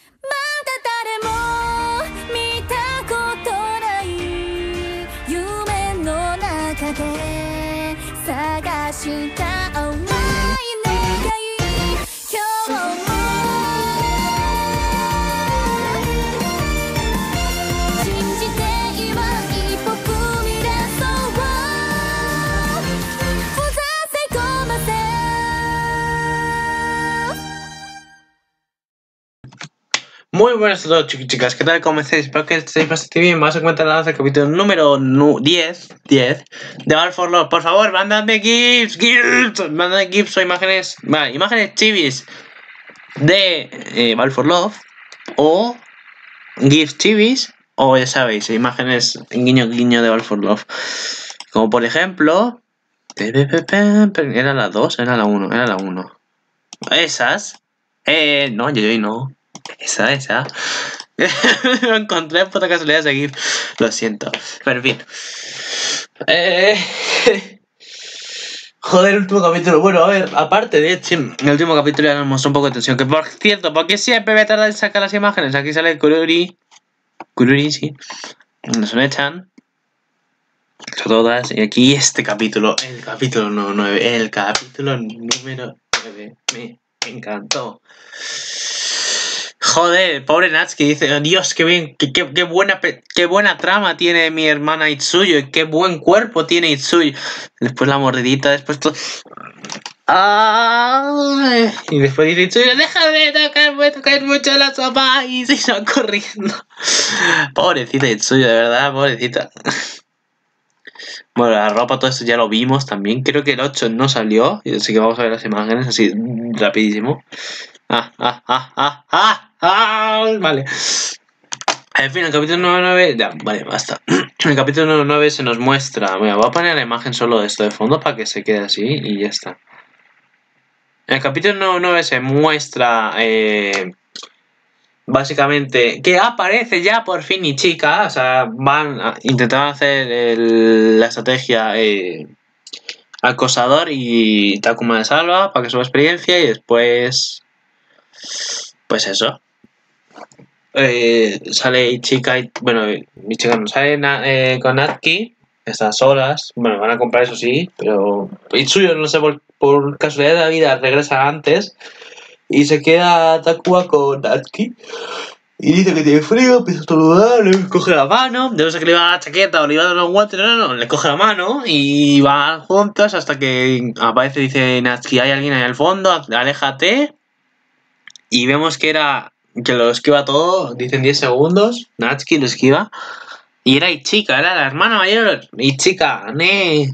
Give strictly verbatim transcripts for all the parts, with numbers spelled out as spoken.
Muy buenas a todos, chicos y chicas, ¿qué tal? ¿Cómo estáis? Espero que estéis bastante bien. Vamos a encontrar el capítulo número diez de Battle for Love. Por favor, mándame GIFs, GIFs, mándame GIFs o imágenes, vale, imágenes chivis de eh, Battle for Love o GIFs chivis o ya sabéis, imágenes guiño guiño de Battle for Love. Como por ejemplo, era la dos, era la uno, era la uno. Esas, eh, no, yo, yo no. Esa, esa. Lo encontré por casualidad de GIF. Lo siento. Pero en fin. Eh... Joder, el último capítulo. Bueno, a ver, aparte de hecho, el último capítulo ya nos mostró un poco de tensión. Que por cierto, ¿por qué siempre me tarda en sacar las imágenes? Aquí sale Kururi. Kururi, sí. Nos lo echan. Todas. Y aquí este capítulo. El capítulo nueve. El capítulo número nueve. Me encantó. Joder, pobre Natsuki, dice, Dios, qué bien, qué, qué, qué, buena, qué buena trama tiene mi hermana Itsuyo, y qué buen cuerpo tiene Itsuyo. Después la mordidita, después todo... ¡Ay! Y después dice Itsuyo, déjame tocarme, tocar mucho la sopa, y se va corriendo. Pobrecita Itsuyo, de verdad, pobrecita. Bueno, la ropa, todo esto ya lo vimos también. Creo que el ocho no salió, así que vamos a ver las imágenes así rapidísimo. Ah, ah, ah, ah, ah, ah, vale. En fin, el capítulo nueve, ya, vale, basta. En el capítulo nueve se nos muestra, mira, voy a poner la imagen solo de esto de fondo para que se quede así y ya está. En el capítulo nueve se muestra, eh, básicamente, que aparece ya por fin Ichika, o sea, van a intentar hacer el, la estrategia eh, acosador y Takuma de salva para que suba experiencia y después... Pues eso. Eh, sale Ichika y... Bueno, Ichika no sale eh, con Natsuki. Están solas. Bueno, van a comprar eso sí. Pero Itsuyo, no sé, por, por casualidad de la vida, regresa antes. Y se queda Takuma con Natsuki. Y dice que tiene frío, empieza a estornudar, le coge la mano. De no sé que le iba a la chaqueta o le iba a dar un guante. No, no, no, le coge la mano. Y van juntas hasta que aparece, dice Natsuki, hay alguien ahí al fondo, aléjate. Y vemos que era... que lo esquiva todo, dicen diez segundos, Natsuki lo esquiva. Y era Ichika, era la hermana mayor, Ichika, ne.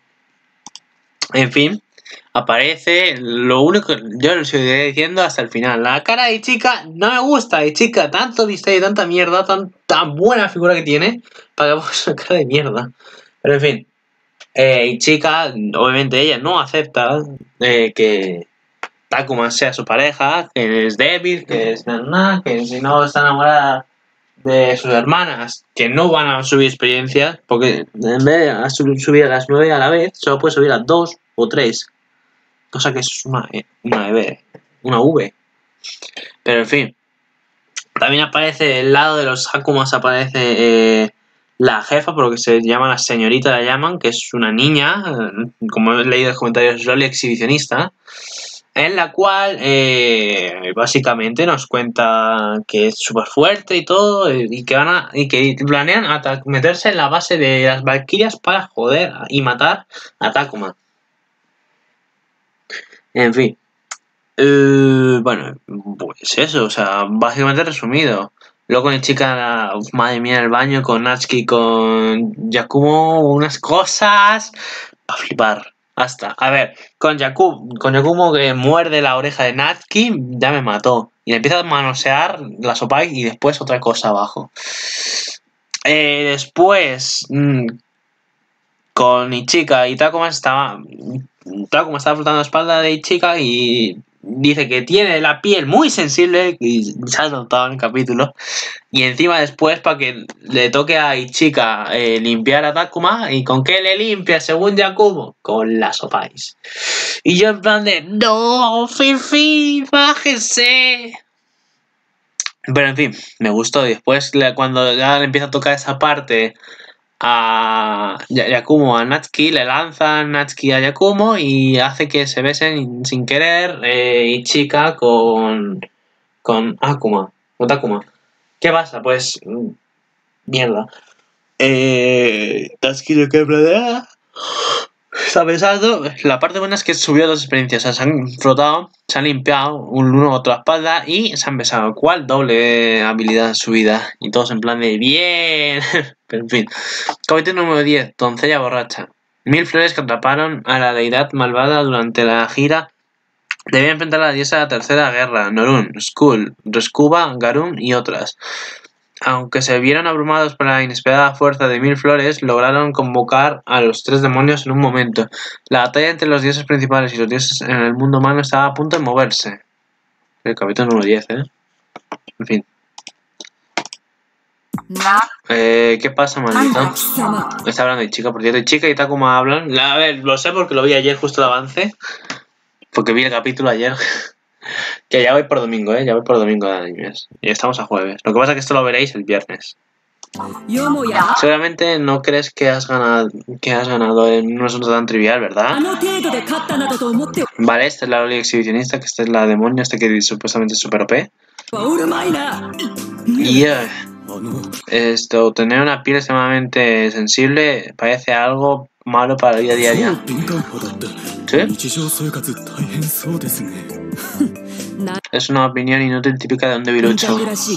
En fin, aparece, lo único, yo lo seguiré diciendo hasta el final. La cara de Ichika no me gusta, Ichika, tanto viste y tanta mierda, tan, tan buena figura que tiene, para que ponga una cara de mierda. Pero en fin, eh, Ichika, obviamente ella no acepta eh, que... Takuma sea su pareja, que es débil, que es nada, que si no está enamorada de sus hermanas, que no van a subir experiencias, porque en vez de subir a las nueve a la vez, solo puede subir a dos o tres, cosa que es una, una, una V. Pero en fin, también aparece el lado de los Hakumas, aparece eh, la jefa, por lo que se llama la señorita, la llaman, que es una niña, como he leído en los comentarios, rol exhibicionista. En la cual eh, básicamente nos cuenta que es súper fuerte y todo, y que van a, y que planean meterse en la base de las Valkyrias para joder y matar a Takuma. En fin. Eh, bueno, pues eso, o sea, básicamente resumido. Luego con el chica, uf, madre mía, en el baño, con Natsuki, con Yakumo, unas cosas a flipar. Hasta, a ver, con Yakumo, con Yakumo que muerde la oreja de Natsuki, ya me mató. Y le empieza a manosear la sopa y después otra cosa abajo. Eh, después, mmm, con Ichika y Takuma estaba, Takuma estaba flotando la espalda de Ichika y dice que tiene la piel muy sensible, y se ha notado en el capítulo. Y encima después para que le toque a Ichika eh, limpiar a Takuma. ¿Y con qué le limpia según Yakumo? Con la sopais. Y yo en plan de... ¡No, Fifi! ¡Bájese! Pero en fin, me gustó. Y después, cuando ya le empieza a tocar esa parte a Yakumo, a Natsuki, le lanza Natsuki a Yakumo y hace que se besen sin querer eh, Ichika con, con Akuma. Con Takuma. ¿Qué pasa? Pues. Mierda. Eh, Natsuki lo que planea. Está pensando, la parte buena es que subió dos experiencias, o sea, se han frotado, se han limpiado un uno otro la espalda y se han besado. ¿Cuál doble habilidad subida? Y todos en plan de bien. Pero en fin. Capítulo número diez, doncella borracha. Mil flores que atraparon a la deidad malvada durante la gira debían enfrentar a la diosa de la tercera guerra, Norun, Skull, Reskuba, Garun y otras. Aunque se vieron abrumados por la inesperada fuerza de Mil Flores, lograron convocar a los tres demonios en un momento. La batalla entre los dioses principales y los dioses en el mundo humano estaba a punto de moverse. El capítulo número diez, ¿eh? En fin. Eh, ¿Qué pasa, maldito? Está hablando de chica, por cierto. Y chica y Takuma hablan. A ver, lo sé porque lo vi ayer justo el avance. Porque vi el capítulo ayer. Que ya voy por domingo, ¿eh? Ya voy por domingo de animes. Y estamos a jueves. Lo que pasa es que esto lo veréis el viernes. Seguramente no crees que has ganado que has ganado en un asunto tan trivial, ¿verdad? Vale, esta es la Oli exhibicionista, que esta es la demonio, esta que supuestamente es super O P. Y uh, esto, tener una piel extremadamente sensible parece algo malo para la vida diaria. ¿Sí? Es una opinión inútil típica de un debilucho.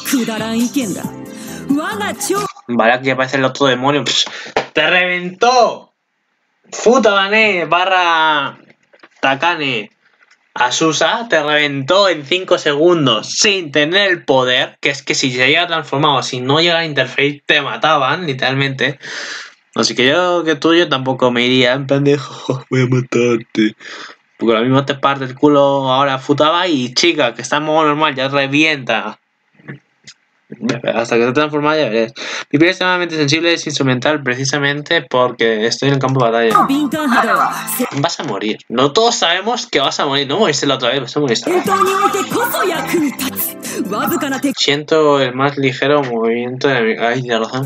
Vale, aquí aparece el otro demonio. Psh, ¡te reventó! Futabane barra Takane Asusa te reventó en cinco segundos sin tener el poder. Que es que si se llega transformado, si no llega a interface, te mataban, literalmente. Así que yo que tú yo tampoco me iría en plan de oh, voy a matarte. Porque lo mismo te parte el culo ahora Futaba y chica, que está en modo normal, ya revienta. Hasta que te transformas ya verás. Mi piel es extremadamente sensible, es instrumental precisamente porque estoy en el campo de batalla. Vas a morir. No todos sabemos que vas a morir. No moriste la otra vez, vas a morir esta vez. Siento el más ligero movimiento de mi... Ay, de razón.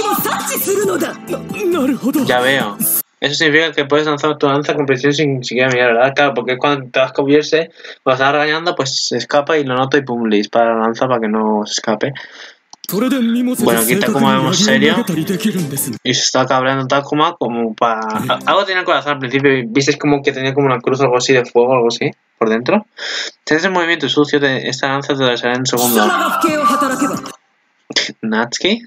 Ya veo. Eso significa que puedes lanzar tu lanza con precisión sin siquiera mirar, ¿verdad? Claro, porque cuando te vas a cubrirse, cuando estás regañando, pues se escapa y lo noto y pum, le dispara la lanza para que no se escape. Bueno, aquí Takuma vemos serio y se está cabreando Takuma como para... Algo tenía el corazón al principio, ¿visteis como que tenía como una cruz o algo así de fuego o algo así por dentro? Si haces un movimiento sucio, de esta lanza te la sale en segundo. ¿Natsuki?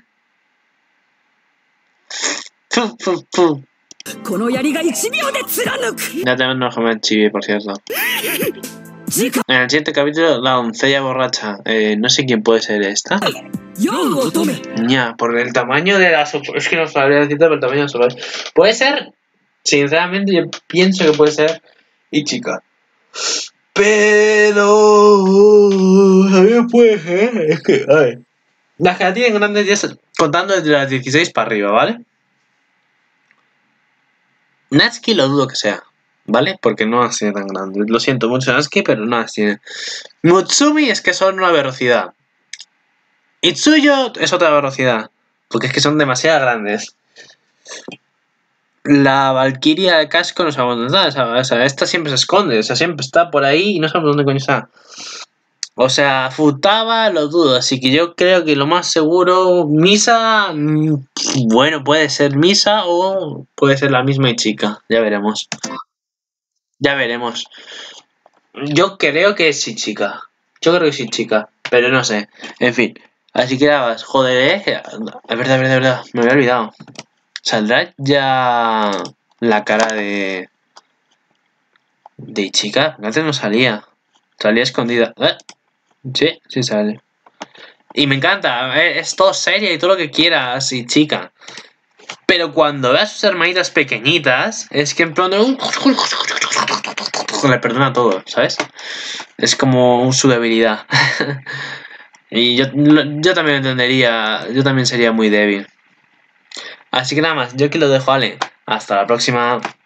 Ya tenemos una chibi, por cierto. En el siguiente capítulo, la doncella borracha. Eh, no sé quién puede ser esta. Ya, por el tamaño de las... Es que no sabría decirte por el tamaño de las orejas. Puede ser... Sinceramente, yo pienso que puede ser Ichika. Pero... A mí puede ser... Es que... A ver. Las que la tienen grandes ya contando desde las dieciséis para arriba, ¿vale? Natsuki lo dudo que sea, ¿vale? Porque no las tiene tan grandes. Lo siento mucho Natsuki, pero no las tiene. Mutsumi es que son una velocidad. Itsuyo es otra velocidad. Porque es que son demasiado grandes. La Valkyria de casco no sabemos dónde está. O sea, esta siempre se esconde. O sea, siempre está por ahí y no sabemos dónde coño está. O sea, Futaba lo dudo. Así que yo creo que lo más seguro... Misa... Bueno, puede ser Misa o puede ser la misma Ichika. Ya veremos. Ya veremos. Yo creo que es Ichika. Yo creo que es Ichika. Pero no sé. En fin. Así que nada más. Joder, eh. Es verdad, es verdad, es verdad. Me había olvidado. ¿Saldrá ya la cara de... de Ichika? Antes no salía. Salía escondida. ¿Eh? Sí, sí sale. Y me encanta. Es todo seria y todo lo que quieras, Ichika. Pero cuando ve a sus hermanitas pequeñitas, es que en plan de... le perdona todo, ¿sabes? Es como su debilidad. Y yo, yo también entendería, yo también sería muy débil. Así que nada más, yo aquí lo dejo, Ale. Hasta la próxima.